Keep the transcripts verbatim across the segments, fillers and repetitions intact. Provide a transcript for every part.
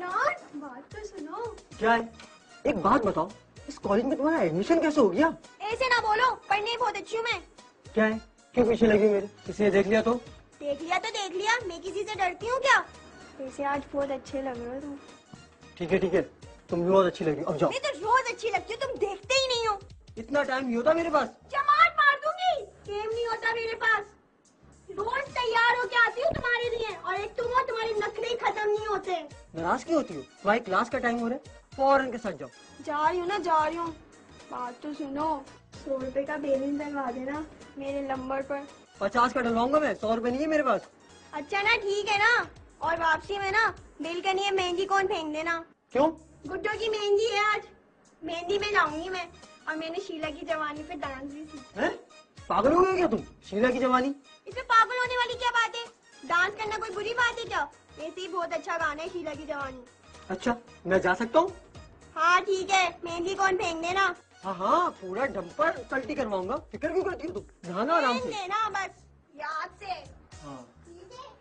इमरान बात तो सुनो। क्या है? एक बात बताओ, इस कॉलेज में तुम्हारा एडमिशन कैसे हो गया? ऐसे ना बोलो, पढ़ने बहुत अच्छी हूँ मैं। क्या है? क्यों पीछे लगी मेरे? किसी ने देख लिया तो? देख लिया तो देख लिया, मैं किसी से डरती हूँ क्या? वैसे आज बहुत अच्छे लग रहे हो तुम। ठीक है ठीक है, तुम भी बहुत अच्छी लगी, अब जाओ। मैं तो रोज अच्छी लगती हूँ, तुम देखते ही नहीं हो। इतना टाइम नहीं होता मेरे पास। चमाट मार दूंगी। गेम नहीं होता मेरे पास। रोज तैयार होके आती हूँ तुम्हारे लिए, और एक तुम हो, तुम्हारे नखरे खत्म नहीं होते। नाराज क्यों होती हो? तुम्हारी क्लास का टाइम हो रहा है, फौरन के साथ जाओ। जा रही हूँ ना, जा रही हूँ। बात तो सुनो, सौ रुपए का बैलेंस डलवा देना मेरे नंबर पर। पचास का डलवाऊंगा मैं, सौ रुपए नहीं है मेरे पास। अच्छा ना, ठीक है ना। और वापसी में ना बिल के लिए मेहंदी कौन फेंक देना। क्यों? गुड्डो की मेहंदी है आज, मेहंदी में जाऊंगी मैं। और मैंने शीला की जवानी पे डांस भी सीखा। हैं? पागल हो गए क्या तुम? शीला की जवानी? इसमें पागल होने वाली क्या बात है? डांस करना कोई बुरी बात है क्या? वैसे ही बहुत अच्छा गाना है शीला की जवानी। अच्छा, मैं जा सकता हूँ? हाँ ठीक है, मेहंदी कौन फेंक देना। हाँ हाँ, पूरा डंपर पलटी करवाऊंगा, फिक्र क्यों करती हो तुम? जाना आराम फेंक से। देना बस, याद से। हाँ। ठीक है।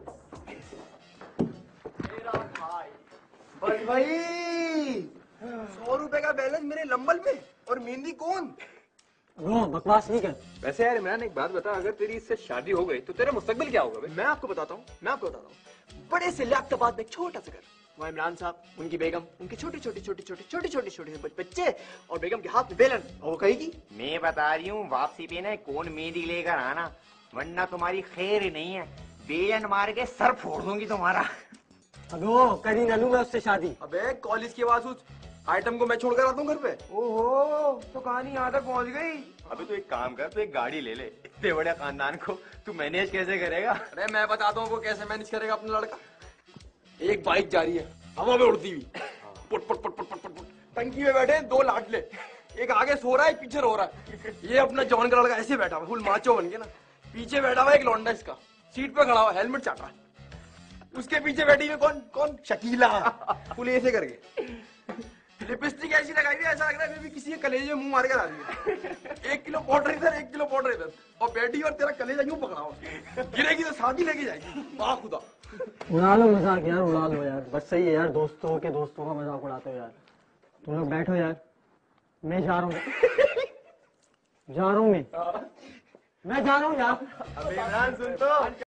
बस भाई, सौ रुपए का बैलेंस मेरे लंबल में, और मेहंदी कौन? वो बकवास नहीं कर। वैसे यार इमरान, एक बात बता, अगर तेरी इससे शादी हो गई तो तेरा मुस्तकबिल क्या होगा? मैं आपको बताता हूँ, मैं आपको बताता हूँ। बड़े से लियाकताबाद में एक छोटा सा घर, वहाँ इमरान साहब, उनकी बेगम, उनके छोटे छोटे छोटे छोटे छोटे छोटे छोटे बच्चे, और बेगम के हाथ में बेलन, और वो कहेगी, मैं बता रही हूँ वापसी पे ना कौन मेहंदी लेकर आना, वरना तुम्हारी खैर ही नहीं है, बेलन मार के सर फोड़ दूंगी तुम्हारा। अगो करी ना लूंगा उससे शादी। अबे कॉलेज के बाद उस आइटम को मैं छोड़कर आता हूँ घर पे। ओहो, तो कहानी यहाँ तक पहुँच गई। अबे तू एक काम कर, तू एक गाड़ी ले ले, इतने बड़े खानदान को तू मैनेज कैसे करेगा? अरे मैं बताता हूँ वो कैसे मैनेज करेगा अपना लड़का। एक बाइक जा रही है हवा में उड़ती हुई, पुट पुट पुट पुट पुट पुट, टंकी में बैठे दो लाडले, एक आगे सो रहा है, एक पीछे रो रहा है। ये अपना जॉन का लड़का ऐसे बैठा हुआ, फुल माचो बन के ना, पीछे बैठा हुआ एक लौंडा इसका, सीट पे खड़ा हुआ, हेलमेट चाट रहा है। उसके पीछे बैठी हुई कौन कौन शकीला, फुल ऐसे करके, लिपस्टिक ऐसी लगाई हुई, ऐसा लग रहा है भी किसी के कलेजे में मुंह मार कर आ रही है। एक किलो पाउडर इधर, एक किलो पाउडर इधर, और बैठी और तेरा कलेजा यूं पकड़ा हुआ, गिरेगी तो शादी लेके जाएगी। वाह खुदा। उड़ा लो मजाक यार, उड़ा लो यार, बस सही है यार, दोस्तों के दोस्तों का मजाक उड़ाते हो यार। तुम लोग बैठो यार, मैं जा रहा हूँ। जा रहा हूँ मैं मैं जा रहा हूँ यार। अबे इमरान सुन तो।